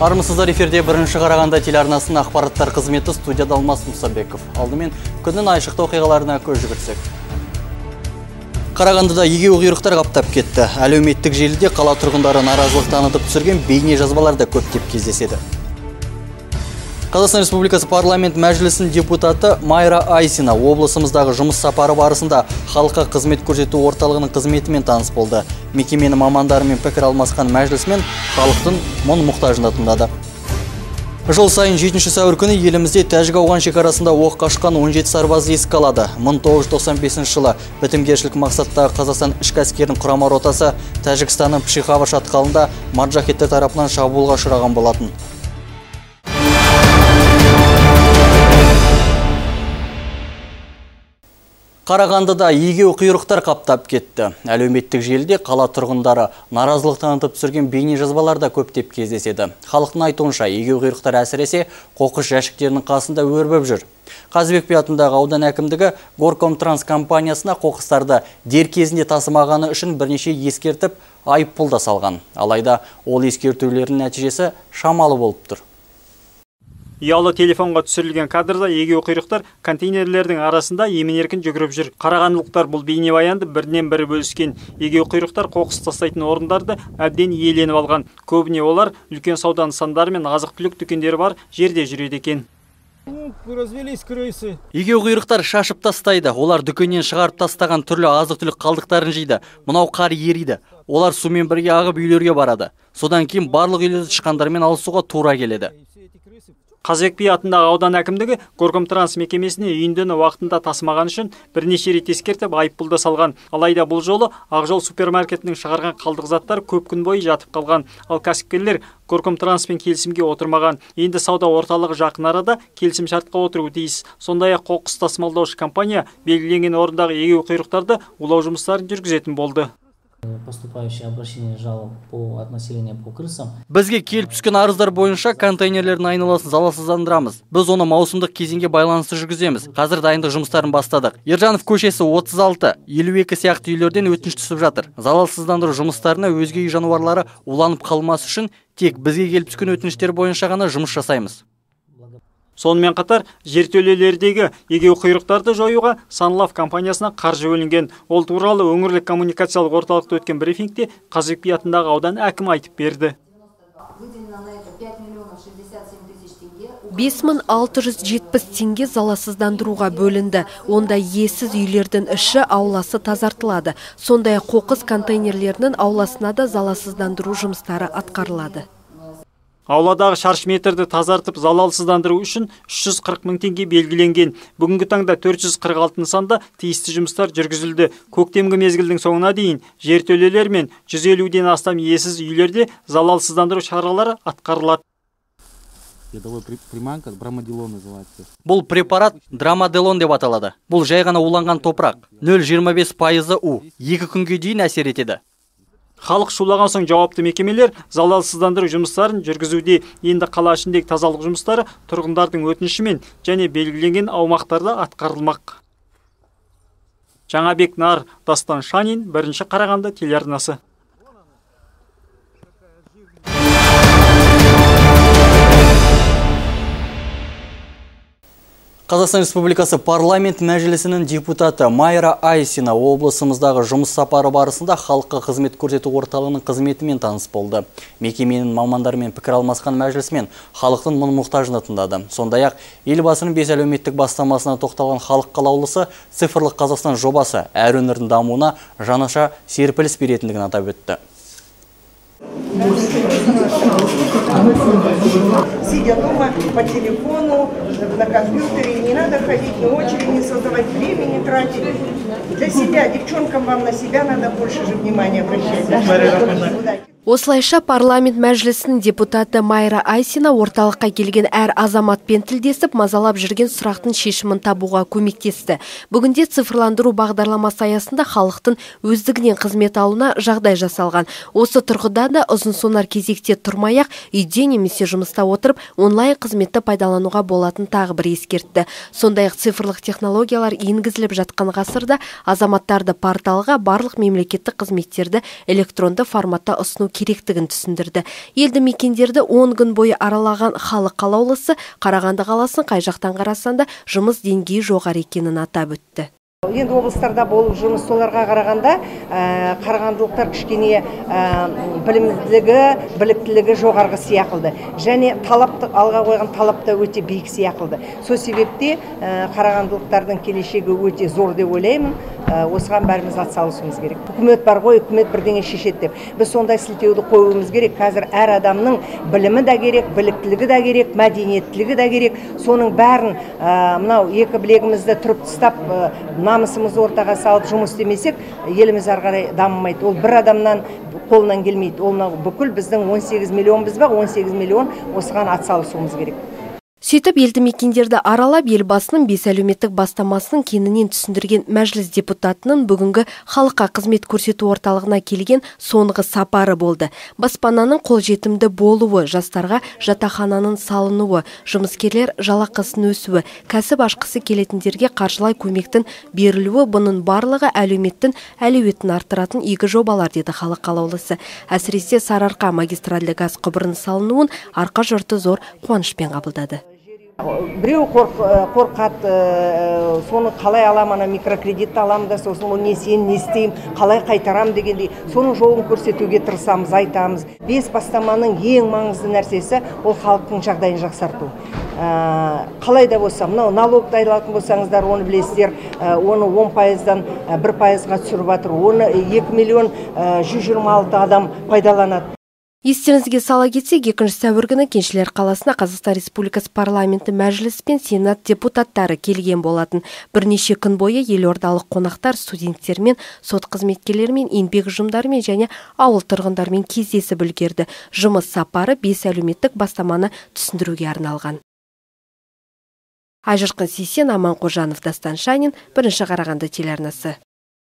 Армысыздар, эфирде бірінші Қарағанды телеарнасының ақпараттар қызметі, студияда Алмас Мұсабеков. Алдымен күннің айшықты оқиғаларына көз жүгіртсек. Қарағандыда егеу құйрықтар қаптап кетті. Әлеуметтік желіде қала тұрғындары наразылық танытып түсірген бейне жазбалар да көптеп кездеседі. Қазақстан Республикасы парламент мәжілісінің депутаты Майра Айсина облысымыздағы жұмыс сапары барысында халыққа қызмет көрсету орталығының қызметімен таныс болды. Мекеменің мамандарымен пікір алмасқан мәжілісмен халықтың мұң-мұқтажын тыңдады. Жыл сайын 7 сәуір күні елімізде Тәжік-Ауған шекарасында оқ қашқан 17 сарбаз еске алады. 1995 жылы бітімгершілік мақсаттағы Қазақстан ішкі әскерінің құрама ротасы Тәжікстанның Пшихава шатқалында маджахеттер тарапынан шабуылға ұшыраған болатын. Қарағандыда егеу құйрықтар қаптап кетті. Әлеуметтік желіде қала тұрғындары наразылық танытып түсірген бейне жазбаларда көптеп кездеседі. Халықтың айтуынша, егеу құйрықтар әсіресе қоқыс жәшіктерінің қасында өрбіп жүр. Қазыбек би атындағы аудан әкімдігі Горкомтранс компаниясына қоқыстарды дер кезінде тасымағаны үшін бірнеше ескертіп, айыппұл да салған. Алайда ол ескертулердің нәтижесі шамалы болып тұр. Ұялы телефонға түсірілген кадрда егеу құйрықтар контейнерлердің арасында емін-еркін жүгіріп жүр. Қарағандылықтар бұл бейнебаянды бірінен бірі бөліскен. Егеу құйрықтар қоқыс тастайтын орындарды әбден иеленіп алған. Көбіне олар үлкен сауда нысандары мен азық-түлік дүкендері бар жерде жүреді екен. Егеу құйрықтар шашып тастайды. Олар дүкеннен шығарып тастаған түрлі азық-түлік қалдықтарын жейді. Мынау қар ериді. Олар сумен бірге ағып үйлерге барады. Содан кейін барлық үйлерді тышқандармен алысуға тура келеді. Қазыбек би атындағы аудан әкімдігі Горкомтранс мекемесіне үйіндіні уақытында тасымаған үшін бірнеше рет ескертіп айыппұлды салған. Алайда бұл жолы Ақжол супермаркетінің шығарған қалдық заттар көп күн бойы жатып қалған. Ал кәсіпкерлер Горкомтранспен келісімге отырмаған. Енді сауда орталығы жақын арада келісім шартқа отыруы тиіс. Сондай-ақ қоқыс тасымалдаушы компания белгіленген орындағы егеу құйрықтарды улау жұмыстарын жүргізетін болды. Поступающее обращение жалоб от населения по крысам. Бізге келіп түскен арыздар бойынша контейнерлердің айналасын залалсыздандырамыз. Біз оны маусымдық кезеңге байланысты жүргіземіз. Қазір дайындық жұмыстарын бастадық. Ержанов көшесі 36, 52 сияқты үйлерден өтініш түсіп жатыр. Залалсыздандыру жұмыстарына өзге үй жануарлары уланып қалмас үшін тек бізге келіп түскен өтініштер бойынша ғана жұмыс жасаймыз. Сонымен қатар, жертөлелердегі егеу құйрықтарды жоюға Санлав компаниясына қаржы бөлінген. Ол туралы өңірлік коммуникациялық орталықта өткен брифингте Қазыбек би атындағы аудан әкімі айтып берді. 5670 теңге залалсыздандыруға бөлінді. Онда иесіз үйлердің іші ауласы тазартылады. Сондай-ақ қоқыс контейнерлерінің ауласына да залалсыздандыру жұмыстары атқарылады. Ауладағы шаршы метрді тазартып залалсыздандыру үшін 340 мың теңге белгіленген. Бүгінгі таңда 446 нысанда тиісті жұмыстар жүргізілді. Көктемгі мезгілдің соңына дейін жертөлелер мен 150-ден астам иесіз үйлерде залалсыздандыру шаралары атқарылады. Бұл препарат драмаделон деп аталады. Бұл жай ғана уланған топырақ. 0,25% у. 2 күнге дейін әсер етеді. Халық шулаған соң жауапты мекемелер залалсыздандыру жұмыстарын жүргізуде. Енді қала ішіндегі тазалық жұмыстары тұрғындардың өтінішімен және белгіленген аумақтарда атқарылмақ. Жаңабек Нар, Дастан Шанин, бірінші Қарағанды телеарнасы. Қазақстан Республикасы парламент мәжілісінің депутаты Майра Айсина облысымыздағы жұмыс сапары барысында халыққа қызмет көрсету орталығының қызметімен таныс болды. Мекеменің мамандарымен пікір алмасқан мәжілісмен халықтың мұң-мұқтажын тыңдады. Сондай-ақ елбасының 5 әлеуметтік бастамасына тоқталған халық қалаулысы цифрлық Қазақстан жобасы әр өңірдің дамуына жаңаша серпіліс беретіндігін атап өтті. Сидя дома по телефону, на компьютере, не надо ходить, ни очередь не создавать, времени тратить. Для себя, девчонкам вам на себя надо больше же внимания обращать. Осылайша парламент мәжілісінің депутаты Майра Айсина орталыққа келген әр азаматпен тілдесіп, мазалап жүрген сұрақтың шешімін табуға көмектесті. Бүгінде цифрландыру бағдарламасы аясында халықтың өздігінен қызмет алуына жағдай жасалған. Осы тұрғыда да ұзын-сонар кезекте тұрмай-ақ, үйде немесе жұмыста отырып, онлайн қызметті пайдалануға болатын тағы бір ескертті. Сондай-ақ цифрлық технологиялар енгізіліп жатқан ғасырда азаматтарды порталға барлық мемлекеттік қызметтерді электронды форматта ұсыну керектігін түсіндірді. Елді мекендерді 10 күн бойы аралаған халық қалаулысы Қарағанды қаласын қай жақтан қарасанда жұмыс деңгейі жоғары екенін атап өтті. Енді облыстарда болып жұмыс соларға қарағанда қарағандылықтар кішкене біліктілігі жоғарғы сияқылды. Және алға қойған талапта өте биік сияқылды. Сол себепте қарағандылықтардың келешегі өте зор деп ойлаймын. Осыған бәріміз атсалысуымыз керек. Үкімет бар ғой, үкімет бірдеңе шешеді деп. Біз сондай сілтеуді қоюымыз керек. Қазір әр адамның білімі де керек, біліктілігі де керек, мәдениеттілігі де керек. Соның бәрін мынау екі білегімізді тұрып тастап, намысымызды ортаға салып жұмыс істемесек, еліміз ары қарай дамымайды. Ол бір адамнан қолынан келмейді. Ол бүкіл біздің 18 миллионбыз ба, 18 миллион осыған атсалысуымыз керек. Сөйтіп, елді мекендерді аралап, елбасының 5 әлеуметтік бастамасының кеңінен түсіндірген мәжіліс депутатының бүгінгі халыққа қызмет көрсету орталығына келген соңғы сапары болды. Баспананың қолжетімді болуы, жастарға жатақхананың салынуы, жұмыскерлер жалақысын өсуі, кәсіп ашқысы келетіндерге қаржылай көмектің берілуі, бұның барлығы әлеуметтің әлеуетін арттыратын игі жобалар, деді халық қалаулысы. Әсіресе Сарыарқа магистральды газ құбырының салынуын арқа жұрты зор қуанышпен қабылдады. Біреу қорқады, соны қалай алам, микрокредитті алам да, сосын не сен не істейм, қалай қайтарам дегендей, соның жолын көрсетуге тырысамыз, айтамыз. 5 бастаманың ең маңызды нәрсесі ол халықтың жағдайын жақсарту. Қалай да болса, налогты алатын болсаңыздар, оны білесіздер, оны 10%-дан 1%-ға түсіріп жатыр, оны 2 миллион 126 адам пайдаланады. Естеріңізге сала кетсек, 2 сәуір күні Кеншілер қаласына Қазақстан Республикасы парламенті мәжіліс пен сенат депутаттары келген болатын. Бірнеше күн бойы елордалық қонақтар студенттермен, сот қызметкерлерімен, еңбек ұжымдарымен және ауыл тұрғындарымен кездесіп үлгерді. Жұмыс сапары 5 әлеуметтік бастаманы түсіндіруге арналған. Айжарқын Сейсен, Аман Қожанов, Дастан Шанин, Бірінші Қарағанды телеарнасы.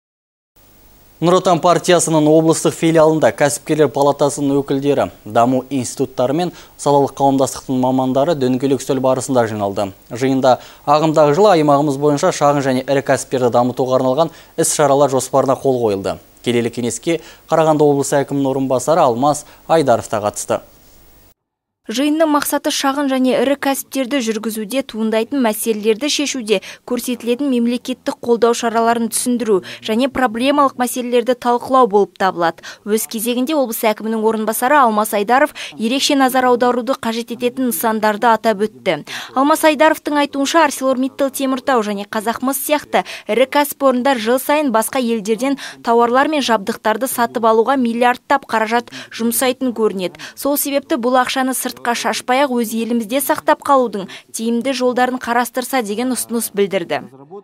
Нұр Отан партиясының облыстық филиалында кәсіпкерлер палатасының өкілдері, даму институттары мен салалық қауымдастықтың мамандары дөңгелек үстел барысында жиналды. Жиында ағымдағы жылы аймағымыз бойынша шағын және ірі кәсіпкерді дамытуға арналған іс-шаралар жоспарына қол қойылды. Келелі кеңеске Қарағанды облысы әкімінің орынбасары Алмас Айдаров та қатысты. Жиынның мақсаты шағын және ірі кәсіптерді жүргізуде туындайтын мәселелерді шешуде көрсетілетін мемлекеттік қолдау шараларын түсіндіру және проблемалық мәселелерді талқылау болып табылады. Өз кезегінде облыс әкімінің орынбасары Алмас Айдаров ерекше назар аударуды қажет ететін нысандарды атап өтті. Алмас Айдаровтың айтуынша ArcelorMittal Теміртау және Қазақмыс сияқты ірі кәсіпорындар жыл сайын басқа елдерден тауарлар мен жабдықтарды сатып алуға миллиардтап қаражат жұмсайтын көрінеді. Сол себепті бұл ақшаны сыртқа шашпай-ақ өз елімізде сақтап қалудың тиімді жолдарын қарастырса деген ұсыныс білдірді.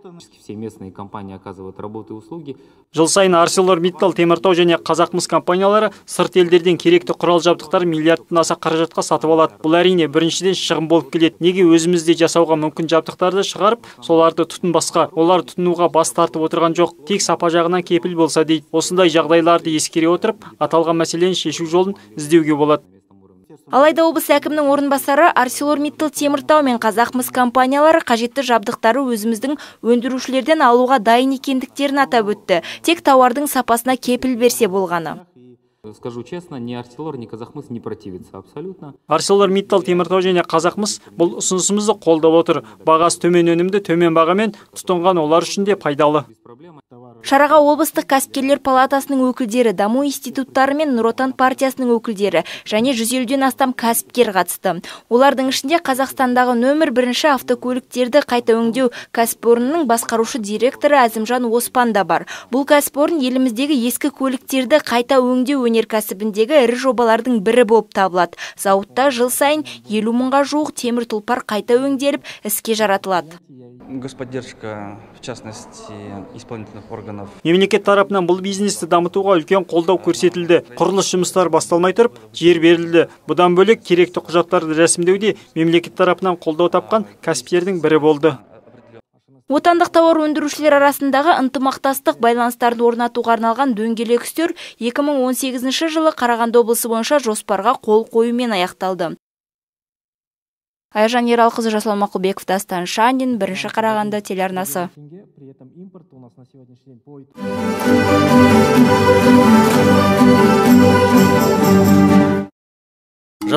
Жыл сайын ArcelorMittal Теміртау және Қазақмыс компаниялары сырт елдерден керекті құрал жабдықтар миллиардтан аса қаражатқа сатып алады. Бұл әрине біріншіден шығын болып келеді. Неге өзімізде жасауға мүмкін жабдықтарды шығарып, соларды тұтынбасқа, олар тұтынуға бас тартып отырған жоқ, тек сапа жағынан кепіл болса дейді. Осындай жағдайларды ескере отырып, аталған мәселені шешу жолын іздеуге болады. Алайда облыс әкімінің орынбасары ArcelorMittal Теміртау мен Қазақмыс компаниялары қажетті жабдықтары өзіміздің өндірушілерден алуға дайын екендіктерін атап өтті. Тек тауардың сапасына кепіл берсе болғаны. Скажу честно, ни Arcelor, ни Казахмыс не противится абсолютно. ArcelorMittal Теміртау және Қазақмыс бұл ұсынысымызды қолдап отыр. Бағасы төмен өнімді төмен бағамен тұтынған олар үшін де пайдалы. Шараға облыстық кәсіпкерлер палатасының өкілдері, даму институттары мен Нұр Отан партиясының өкілдері және 150-ден астам кәсіпкер қатысты. Олардың ішінде Қазақстандағы нөмір 1 автокөліктерді қайта өңдеу кәсіпорнының басқарушы директоры Әзімжан Оспан да бар. Бұл кәсіпорын еліміздегі ескі көліктерді қайта өңдеу өнеркәсібіндегі ірі жобалардың бірі болып табылады. Зауытта жыл сайын 50 мыңға жуық темір тұлпар қайта өңделіп іске жаратылады. Господдержка, в частности, исполнительных органов. Мемлекет тарапынан бұл бизнесті дамытуға үлкен қолдау көрсетілді. Құрылыс жұмыстары басталмай тұрып, жер берілді. Бұдан бөлек керекті құжаттарды рәсімдеуде мемлекет тарапынан қолдау тапқан кәсіпкердің бірі болды. Отандық тауар өндірушілер арасындағы ынтымақтастық байланыстарды орнатуға арналған дөңгелек үстел 2018 жылы Қарағанды облысы бойынша жоспарға қол қоюмен аяқталды. Айжан Ералқызы, Жасұлан Мақұлбеков, Дастан Шанин, Бірінші Қарағанды телеарнасы.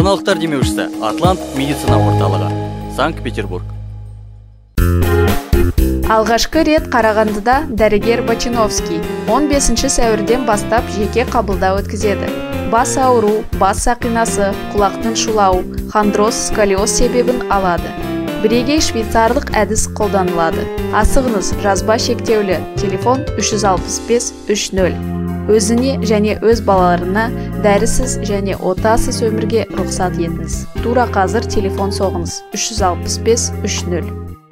Жаңалықтар демеушісі Атлант медицина орталығы, Санкт-Петербург. Алғашқы рет Қарағандыда дәрігер Бочиновский 15 сәуірден бастап жеке қабылдау өткізеді. Бас ауру, бас сақинасы, құлақтың шулауы, хондроз, сколиоз себебін алады. Бірегей швейцарлық әдіс қолданылады. Асығыңыз, жазба шектеулі, телефон 365-30. Өзіне және өз балаларына дәрісіз және отасыз өмірге рұқсат етіңіз. Тура қазір телефон соғыңыз 365-30.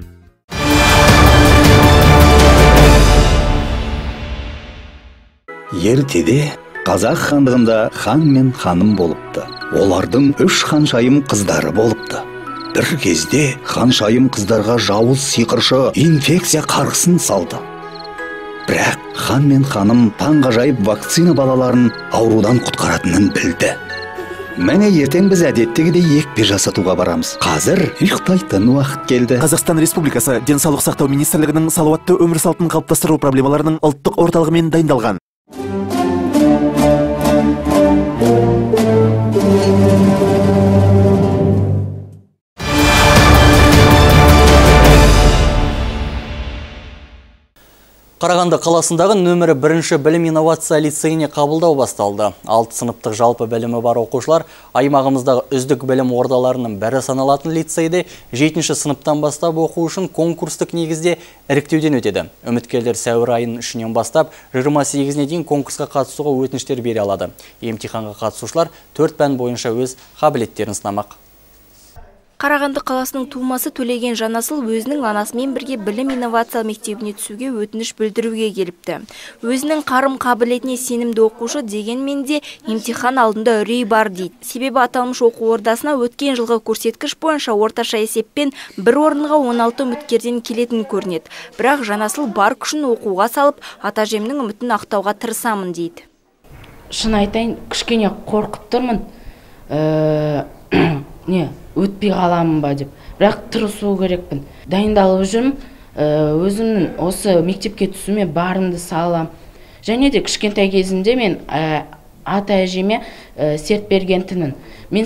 Ертеде қазақ хандығында хан мен ханым болыпты. Олардың 3 ханшайым қыздары болыпты. Бір кезде ханшайым қыздарға жауыз сиқыршы инфекция қарғысын салды. Бірақ хан мен ханым таңғажайып вакцина балаларын аурудан құтқаратынын білді. Мәне ертең біз әдеттегідей екпе жасатуға барамыз. Қазір ұйықтайтын уақыт келді. Қазақстан Республикасы Денсаулық сақтау министрлігінің салауатты өмір салтын қалыптастыру проблемаларының ұлттық орталығымен дайындалған. Қарағанды қаласындағы нөмірі 1 білім инновация лицейіне қабылдау басталды. 6 сыныптық жалпы білімі бар оқушылар аймағымыздағы үздік білім ордаларының бірі саналатын лицейде 7 сыныптан бастап оқу үшін конкурстық негізде іріктеуден өтеді. Үміткерлер сәуір айының 3-нен бастап 28-не дейін конкурсқа қатысуға өтініштер бере алады. Емтиханға қатысушылар 4 пән бойынша өз қабілеттерін сынамақ. Қарағанды қаласының тумасы Төлеген Жанасыл өзінің анасымен бірге білім инновация мектебіне түсуге өтініш білдіруге келіпті. Өзінің қарым қабілетіне сенімді оқушы дегенмен де емтихан алдында үрей бар дейді. Себебі аталмыш оқу ордасына өткен жылғы көрсеткіш бойынша орташа есеппен бір орынға 16 үміткерден келетін көрінеді. Бірақ Жанасыл бар күшін оқуға салып, ата-әжемнің үмітін ақтауға тырысамын дейді. Шын айтайын, кішкене қорқып тұрмын. Өтпей қаламын ба деп. Бірақ тырысу керекпін. Дайындалып жүрмін. Өзімнің осы мектепке түсуіме барымды салам. Және де кішкентай кезімде мен ата-әжеме серт бергентінмін.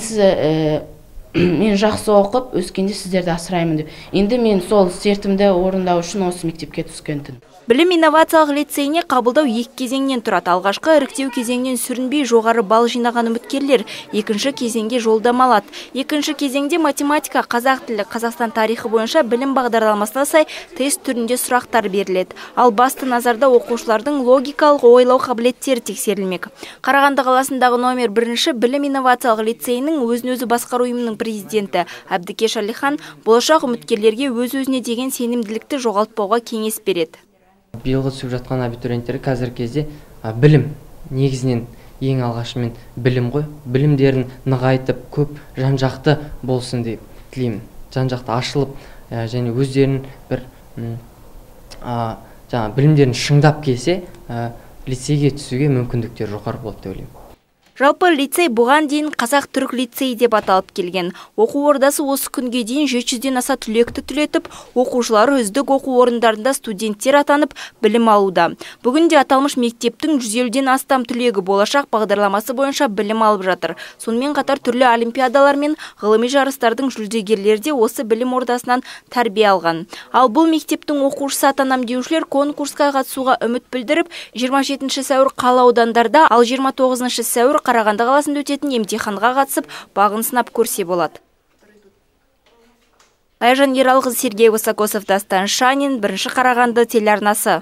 Мен жақсы оқып, өскенде сіздерді асыраймын деп. Енді мен сол сертімді орындау үшін осы мектепке түскентін. Білім инновациялық лицейіне қабылдау 2 кезеңнен тұрады. Алғашқы іріктеу кезеңнен сүрінбей жоғары балл жинаған үміткерлер екінші кезеңге жолдама алады. Екінші кезеңде математика, қазақ тілі, Қазақстан тарихы бойынша білім бағдарламасына сай тест түрінде сұрақтар беріледі. Ал басты назарда оқушылардың логикалық ойлау қабілеттері тексерілмек. Қарағанды қаласындағы номер 1 білім инновациялық лицейінің өзін-өзі басқару ұйымының президенті Әбдікеш Әлихан болашақ үміткерлерге өз-өзіне деген сенімділікті жоғалтпауға кеңес береді. Биылғы түсіп жатқан абитуриенттер қазір кезде білім, негізінен ең алғашымен білім ғой. Білімдерін нығайтып, көп жан-жақты болсын деп тілеймін. Жан-жақты ашылып, және өздерін бір білімдерін шыңдап келсе, лицейге түсуге мүмкіндіктер жоғары болады деп ойлаймын. Жалпы лицей бұған дейін қазақ-түрік лицей деп аталып келген. Оқу ордасы осы күнге дейін 700-ден аса түлекті түлетіп, оқушылары үздік оқу орындарында студенттер атанып, білім алуда. Бүгінде аталмыш мектептің 150-ден астам түлегі болашақ бағдарламасы бойынша білім алып жатыр. Сонымен қатар түрлі олимпиадалар мен ғылыми жарыстардың жүлдегерлері де осы білім ордасынан тәрбие алған. Ал бұл мектептің оқушысы атанам деушілер конкурсқа қатысуға үміт білдіріп, 27 сәуір қала аудандарда, ал 29 сәуір Қарағанды қаласында өтетін емтиханға қатысып, бағын сынап көрсе болады. Айжан Ералқызы, Сергей Высокосов, Дастан Шанин, 1 Қарағанды телеарнасы.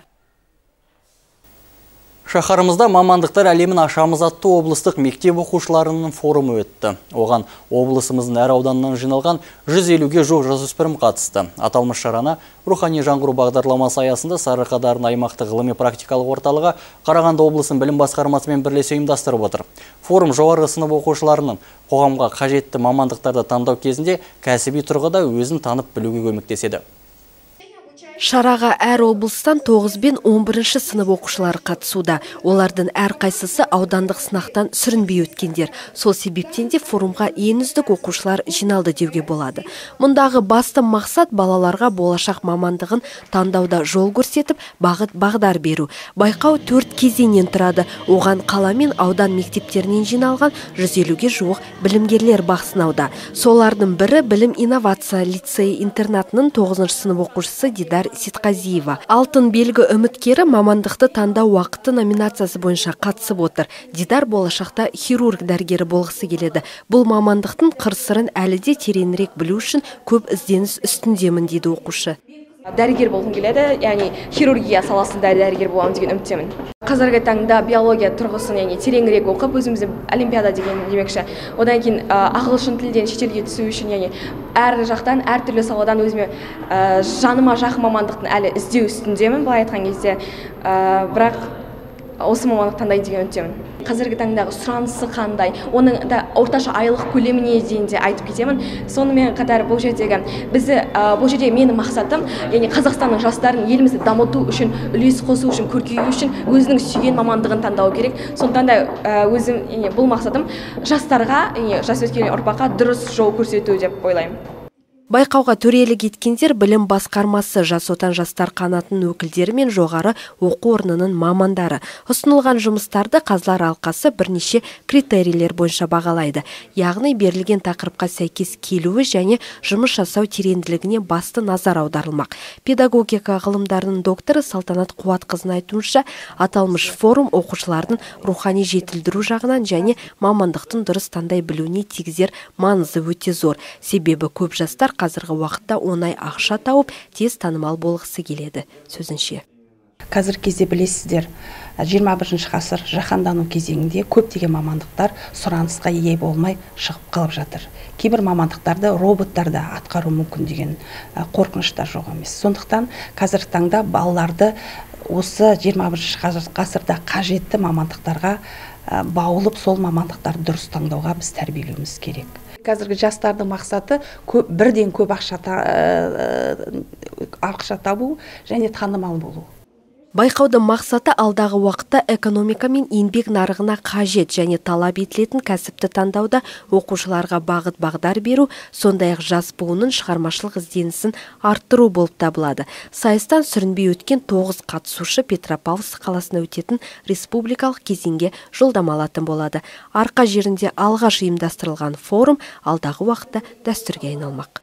Шаһарымызда мамандықтар әлемін ашамыз атты облыстық мектеп оқушыларының форумы өтті. Оған облысымыздың әр ауданынан жиналған 150-ге жуық жасөспірім қатысты. Аталмыш шараны рухани жаңғыру бағдарламасы аясында Сарыарқа дарын аймақтық ғылыми практикалық орталығы Қарағанды облысының білім басқармасымен бірлесе ұйымдастырып отыр. Форум жоғарғы сынып оқушыларының қоғамға қажетті мамандықтарды таңдау кезінде кәсіби тұрғыда өзін танып білуге көмектеседі. Шараға әр облыстан 9 бен 11 сынып оқушылары қатысуда. Олардың әр қайсысы аудандық сынақтан сүрінбей өткендер. Сол себептен де форумға ең үздік оқушылар жиналды деуге болады. Мұндағы басты мақсат балаларға болашақ мамандығын таңдауда жол көрсетіп, бағыт-бағдар беру. Байқау 4 кезеңнен тұрады. Оған қала мен аудан мектептерінен жиналған 150-ге жуық білімгерлер бақ сынауда. Солардың бірі білім инновация лицейі интернатының 9 сынып оқушысы Дидар Ситқазиева. Алтын белгі үміткері мамандықты таңдау уақыты номинациясы бойынша қатысып отыр. Дидар болашақта хирург дәрігері болғысы келеді. Бұл мамандықтың қыр-сырын әлі де тереңірек білу үшін көп ізденіс үстіндемін дейді оқушы. Дәрігер болғым келеді, яғни хирургия саласында дәрігер боламын деген үміттемін. Қазіргі таңда биология тұрғысын тереңірек оқып, өзімізде олимпиада деген демекші. Одан кейін ағылшын тілден шетелге түсу үшін, әр жақтан, әр түрлі саладан өзіме жаныма жақын мамандықтың әлі іздеу үстіндемін, былай айтқан кезде. Бірақ осы мамандық таңдайын деген үміттемін. Қазіргі таңдағы сұранысы қандай, оның да орташа айлық көлеміне дейін де айтып кетемін. Сонымен қатар бұл жерде менің мақсатым, Қазақстанның жастарын елімізді дамыту үшін, үлес қосу үшін, көркею үшін өзінің сүйген мамандығын таңдау керек. Сондықтан да бұл мақсатым жастарға, жас өскелең ұрпаққа дұрыс жол көрсету деп ойлаймын. Байқауға төрелік еткендер білім басқармасы, Жас отан жастар қанатының өкілдері мен жоғары оқу орнының мамандары. Ұсынылған жұмыстарды қазылар алқасы бірнеше критерийлер бойынша бағалайды. Яғни берілген тақырыпқа сәйкес келуі және жұмыс жасау тереңділігіне басты назар аударылмақ. Педагогика ғылымдарының докторы Салтанат Қуатқызының айтуынша, аталмыш форум оқушылардың рухани жетілдіру жағынан және мамандықтың дұрыс таңдай білуіне тигізер маңызы өте зор. Себебі көп жастар қазіргі уақытта оңай ақша тауып, тез танымал болғысы келеді, сөзінше. Қазір кезде білесіздер, 21 ғасыр жаһандану кезеңінде көптеген мамандықтар сұранысқа ие болмай шығып қалып жатыр. Кейбір мамандықтарды роботтар да атқару мүмкін деген қорқыныштар жоқ емес. Сондықтан қазіргі таңда балаларды осы 21 ғасырда қажетті мамандықтарға баулып, сол мамандықтарды дұрыс таңдауға біз тәрбиелеуіміз керек. Қазіргі жастардың мақсаты бірден көп ақша табу және танымал болу. Байқаудың мақсаты алдағы уақытта экономика мен еңбек нарығына қажет және талап етілетін кәсіпті таңдауда оқушыларға бағыт-бағдар беру, сондай-ақ жас буынның шығармашылық ізденісін арттыру болып табылады. Сайыстан сүрінбей өткен 9 қатысушы Петропавловск қаласына өтетін республикалық кезеңге жолдама алатын болады. Арқа жерінде алғаш ұйымдастырылған форум алдағы уақытта дәстүрге айналмақ.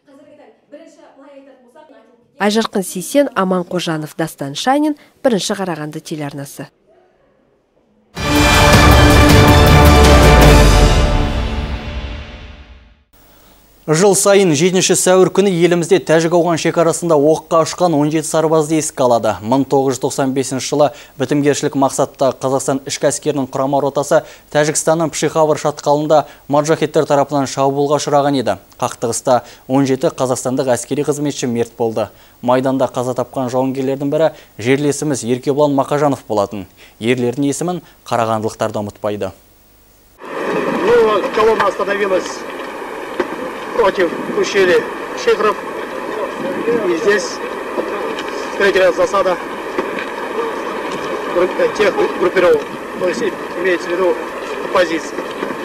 Айжарқын Сейсен, Аман Қожанов, Дастан Шайнин, Бірінші Қарағанды телеарнасы. Жыл сайын 7 сәуір күні елімізде Тәжік-Ауған шекарасында оққа ұшқан 17 сарбазды еске алады. 1995 жылы бітімгершілік мақсатта Қазақстан ішкі әскерінің құрама ротасы Тәжікстанның Пшихавар шатқалында маджахеттер тарапынан шабуылға ұшыраған еді. Қақтығыста 17 қазақстандық әскери қызметші мерт болды. Майданда қаза тапқан жауынгерлердің бірі жерлесіміз Еркебұлан Мақажанов болатын. Ерлердің есімін қарағандылықтар да ұмытпайды. Колонна остановилась против ущелья Шихров. И здесь встретилась засада тех группировок. То есть имеется в виду оппозиция.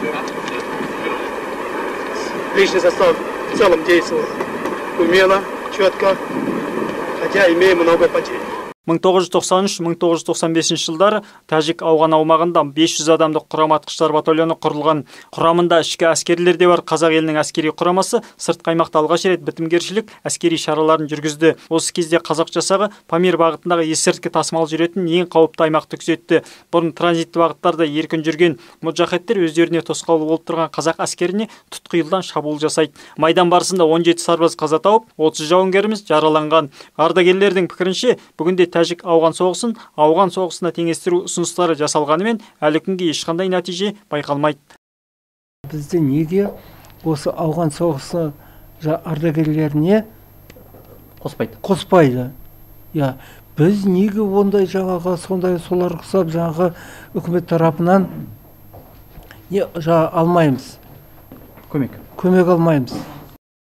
Личный состав в целом действовал умело, четко, хотя имеем много потерь. 1993-1995 жылдары Тәжік-Ауған аумағында 500 адамдық құрам атқыштар батальоны құрылған. Құрамында ішкі әскерлер де бар. Қазақ елінің әскери құрамасы сыртқы аймақта алғаш рет бітімгершілік әскери шараларын жүргізді. Осы кезде қазақ жасағы Памир бағытындағы есірткі тасымал жүретін ең қауіпті аймақты күзетті. Бұрын транзитті бағыттарда еркін жүрген мұджахеттер өздеріне тосқауыл болып тұрған қазақ әскеріне тұтқиылдан шабуыл жасайды. Майдан барысында 17 сарбаз қаза тауып, 30 жауынгеріміз жараланған. Ардагерлердің пікірінше, бүгінде Тәжік-Ауған соғысын Ауған соғысына теңестіру ұсыныстары жасалғанымен, әлі күнге ешқандай нәтиже байқалмайды. Бізде неге осы Ауған соғысы ардагерлеріне қоспайды? Біз неге ондай жағаға солар құсап жаңағы үкімет тарапынан алмаймыз? Көмек алмаймыз.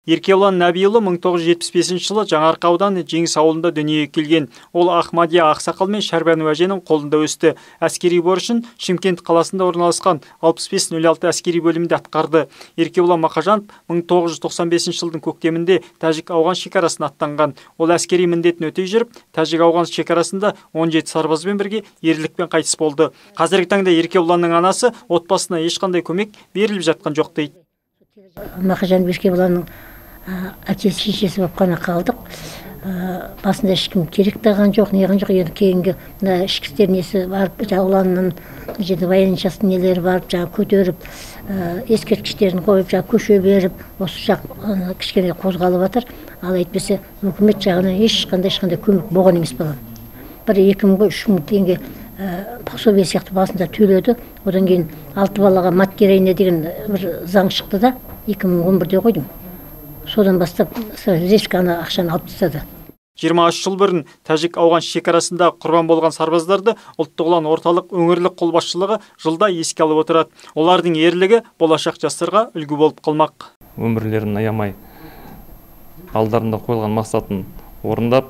Еркебұлан Нәбиұлы 1975 жылы Жаңарқа ауданы Жеңіс ауылында дүниеге келген. Ол Ахмадия Ақсақал мен Шәрбәну әженің қолында өсті. Әскери борышын Шымкент қаласында орналасқан 6506 әскери бөлімінде атқарды. Еркебұлан Мақажанов 1995 жылдың көктемінде Тәжік-Ауған шекарасына аттанған. Ол әскери міндетін өтей жүріп, Тәжік-Ауған шекарасында 17 сарбазбен бірге ерлікпен қайтыс болды. Қазіргі таңда Еркебұланның анасы отбасына ешқандай көмек беріліп жатқан жоқ дейді. Мақажан Еркебұланның әкесі шешесі болып қана қалдық. Басында ешкім керек таған жоқ, неған жоқ. Енді кейінгі ішкі істер несі барып, ұланның военный частың нелері барып, көтеріп, ескерткіштерін қойып, көше беріп, осы жақ кішкене қозғалып жатыр. Ал әйтпесе үкімет жағынан ешқандай көмек болған емес балам. Бір 2000-3000 теңге пособие сияқты басында төледі. Одан кейін 6 балаға маткерейне деген бір заң шықты да, 2011-де қойдым. Содан бастап решканы ақшаны алып тастады. 23 жыл бұрын Тәжік-Ауған шекарасында құрбан болған сарбаздарды ұлттық ұлан орталық өңірлік қолбасшылығы жылда еске алып отырады. Олардың ерлігі болашақ жастарға үлгі болып қалмақ. Өмірлерін аямай, алдарында қойылған мақсатын орындап,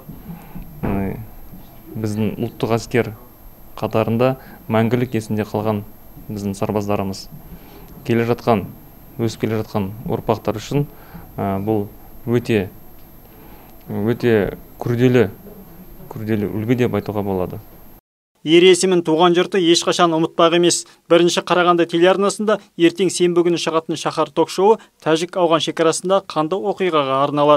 біздің ұлттық әскер қатарында мәңгілік есінде қалған біздің сарбаздарымыз. Өсіп келе жатқан ұрпақтар үшін бұл өте күрделі үлгі деп айтуға болады. Ер есімін туған жұрты ешқашан ұмытпақ емес. Бірінші Қарағанды телеарнасында ертең сенбі күні шығатын шаһар ток-шоуы Тәжік-Ауған шекарасында қанды оқиғаға арналады.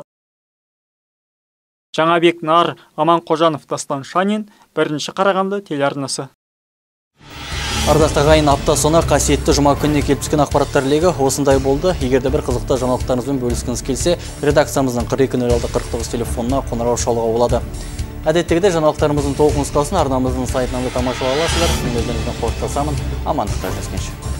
Жаңабек Нар, Аман Қожанов, Дастан Шанин, бірінші Қарағанды телеарнасы. Ардақты ағайын, апта соңы қасиетті жұма күніне келіп түскен ақпараттар легі осындай болды. Егерде бір қызықты жаңалықтарыңызбен бөліскіңіз келсе, редакциямыздың 42-00-49 телефонына қоңырау шалуға болады. Әдеттегідей жаңалықтарымыздың толық нұсқасын арнамыздың сайтынан тамашалай аласыздар. Мен өздеріңізбен қоштасамын. Амандықта жүздескенше.